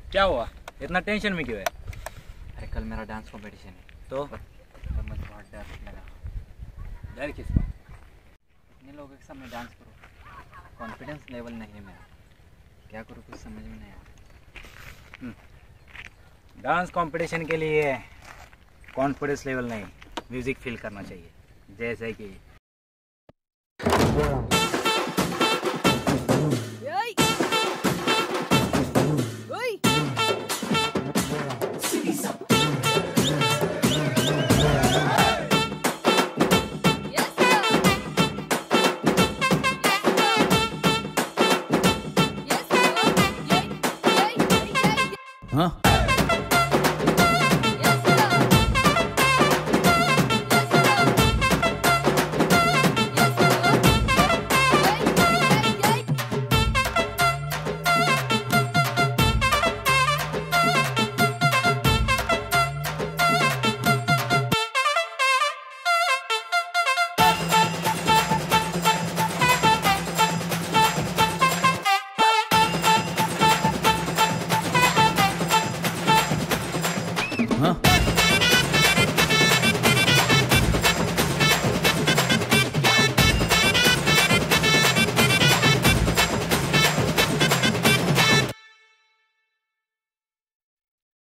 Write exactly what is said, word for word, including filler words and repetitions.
क्या हुआ, इतना टेंशन में क्यों है? अरे कल मेरा डांस कंपटीशन है तो पर मुझे बहुत डर लगा। डर किसका? इतने लोगों के सामने डांस करो, कॉन्फिडेंस लेवल नहीं है मेरा, क्या करूँ कुछ समझ में नहीं आ रहा। डांस कंपटीशन के लिए कॉन्फिडेंस लेवल नहीं, म्यूजिक फील करना चाहिए। जैसे कि हाँ